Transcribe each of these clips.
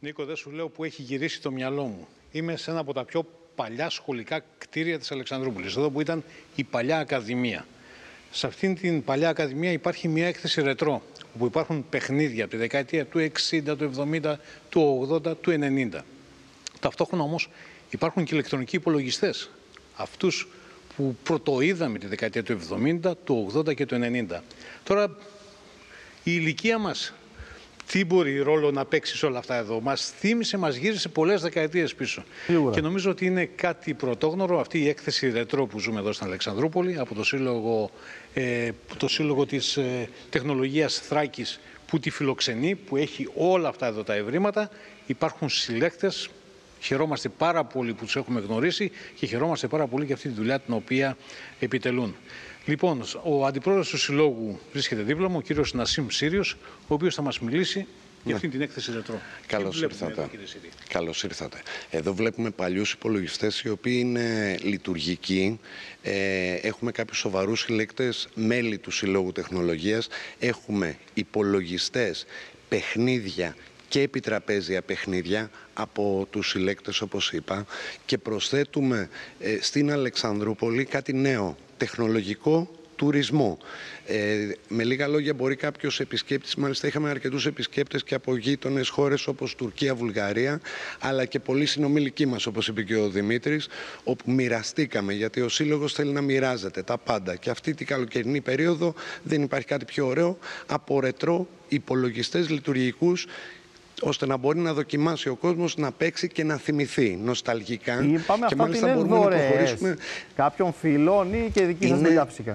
Νίκο, δεν σου λέω που έχει γυρίσει το μυαλό μου. Είμαι σε ένα από τα πιο παλιά σχολικά κτίρια της Αλεξανδρούπολης, εδώ που ήταν η παλιά Ακαδημία. Σε αυτήν την παλιά Ακαδημία υπάρχει μια έκθεση ρετρό, όπου υπάρχουν παιχνίδια από τη δεκαετία του 60, του 70, του 80, του 90. Ταυτόχρονα όμως υπάρχουν και ηλεκτρονικοί υπολογιστές, αυτούς που πρωτοείδαμε τη δεκαετία του 70, του 80 και του 90. Τώρα η ηλικία μας τι μπορεί ρόλο να παίξει σε όλα αυτά εδώ? Μας θύμισε, μας γύρισε πολλές δεκαετίες πίσω. Και νομίζω ότι είναι κάτι πρωτόγνωρο αυτή η έκθεση ρετρό που ζούμε εδώ στην Αλεξανδρούπολη από το Σύλλογο της Τεχνολογίας Θράκης που τη φιλοξενεί, που έχει όλα αυτά εδώ τα ευρήματα. Υπάρχουν συλλέκτες. Χαιρόμαστε πάρα πολύ που τους έχουμε γνωρίσει και χαιρόμαστε πάρα πολύ για αυτή τη δουλειά την οποία επιτελούν. Λοιπόν, ο αντιπρόεδρος του Συλλόγου βρίσκεται δίπλα μου, ο κύριος Νασίμ Σύριος, ο οποίος θα μας μιλήσει για αυτή την έκθεση ρετρό. Καλώς ήρθατε. Καλώς ήρθατε. Εδώ βλέπουμε παλιούς υπολογιστές οι οποίοι είναι λειτουργικοί. Έχουμε κάποιους σοβαρούς συλλέκτες, μέλη του Συλλόγου Τεχνολογίας. Έχουμε υπολογιστές, παιχνίδια και επιτραπέζια παιχνίδια από τους συλλέκτες, όπως είπα, και προσθέτουμε στην Αλεξανδρούπολη κάτι νέο, τεχνολογικό τουρισμό. Με λίγα λόγια, μπορεί κάποιος επισκέπτης, μάλιστα είχαμε αρκετούς επισκέπτες και από γείτονες χώρες όπως Τουρκία, Βουλγαρία, αλλά και πολλοί συνομιλικοί μας, όπως είπε και ο Δημήτρης, όπου μοιραστήκαμε, γιατί ο Σύλλογος θέλει να μοιράζεται τα πάντα. Και αυτή την καλοκαιρινή περίοδο δεν υπάρχει κάτι πιο ωραίο από ρετρό υπολογιστές λειτουργικούς, ώστε να μπορεί να δοκιμάσει ο κόσμος, να παίξει και να θυμηθεί νοσταλγικά. Είπαμε και αυτά ότι είναι δωρεές κάποιων φίλων ή και δική σας δουλειά φυσικά?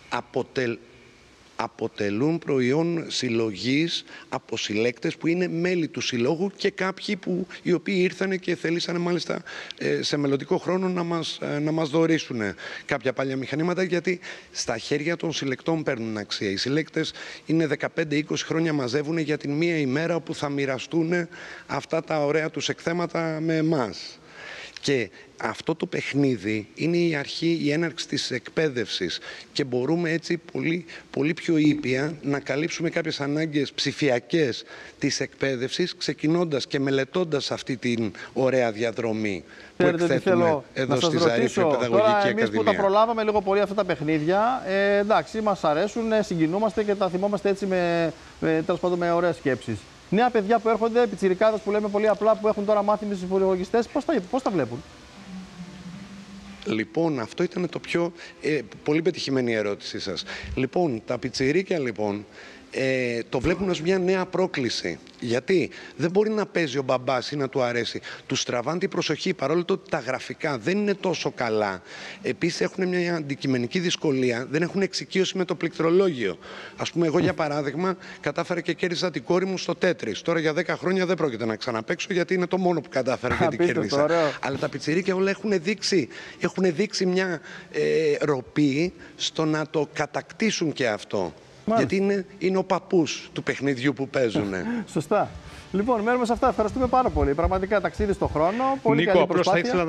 Αποτελούν προϊόν συλλογής από συλλέκτες που είναι μέλη του Συλλόγου και κάποιοι οι οποίοι ήρθαν και θελήσανε μάλιστα σε μελλοντικό χρόνο να μας δωρήσουν κάποια παλιά μηχανήματα, γιατί στα χέρια των συλλεκτών παίρνουν αξία. Οι συλλέκτες είναι 15-20 χρόνια, μαζεύουν για την μία ημέρα όπου θα μοιραστούν αυτά τα ωραία τους εκθέματα με εμάς. Και αυτό το παιχνίδι είναι η αρχή, η έναρξη της εκπαίδευσης και μπορούμε έτσι πολύ πιο ήπια να καλύψουμε κάποιες ανάγκες ψηφιακές της εκπαίδευσης, ξεκινώντας και μελετώντας αυτή την ωραία διαδρομή που εκθέτουμε εδώ στη Ζαρίφη Παιδαγωγική Ακαδημία. Εμείς που τα προλάβαμε λίγο πολύ αυτά τα παιχνίδια, εντάξει, μας αρέσουν, συγκινούμαστε και τα θυμόμαστε έτσι τέλος πάντων με ωραίες σκέψεις. Νέα παιδιά που έρχονται, πιτσιρικάδες που λέμε πολύ απλά, που έχουν τώρα μάθει με τους υπολογιστές, πώς τα βλέπουν? Λοιπόν, αυτό ήταν το πιο πολύ πετυχημένη ερώτησή σας. Λοιπόν, τα πιτσιρίκια λοιπόν το βλέπουν ως μια νέα πρόκληση. Γιατί δεν μπορεί να παίζει ο μπαμπάς ή να του αρέσει. Τους τραβάνε την προσοχή, παρόλο ότι τα γραφικά δεν είναι τόσο καλά. Επίσης έχουν μια αντικειμενική δυσκολία, δεν έχουν εξοικείωση με το πληκτρολόγιο. Ας πούμε, εγώ για παράδειγμα κατάφερα και κέρδισα την κόρη μου στο Τέτρις. Τώρα για 10 χρόνια δεν πρόκειται να ξαναπαίξω, γιατί είναι το μόνο που κατάφερα και την κέρδισα. Αλλά τα πιτσιρίκια όλα έχουν δείξει μια ροπή στο να το κατακτήσουν και αυτό. Μάλιστα. Γιατί είναι ο παππούς του παιχνιδιού που παίζουν. Σωστά. Λοιπόν, μένουμε σε αυτά. Ευχαριστούμε πάρα πολύ. Πραγματικά ταξίδι στον χρόνο. Πολύ Νίκο, καλή απλώς θα ήθελα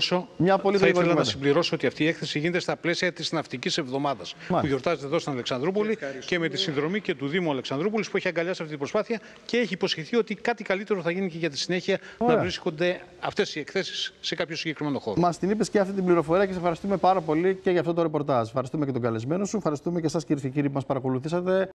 να συμπληρώσω ότι αυτή η έκθεση γίνεται στα πλαίσια της Ναυτικής Εβδομάδας που γιορτάζεται εδώ στην Αλεξανδρούπολη και με τη συνδρομή και του Δήμου Αλεξανδρούπολης, που έχει αγκαλιάσει αυτή την προσπάθεια και έχει υποσχεθεί ότι κάτι καλύτερο θα γίνει και για τη συνέχεια. Ωραία. Να βρίσκονται αυτές οι εκθέσεις σε κάποιο συγκεκριμένο χώρο. Μας την είπες και αυτή την πληροφορία και σε ευχαριστούμε πάρα πολύ και για αυτό το ρεπορτάζ. Ευχαριστούμε και τον καλεσμένο σου. Ευχαριστούμε και εσάς, κυρίες και κύριοι, που μας παρακολουθήσατε.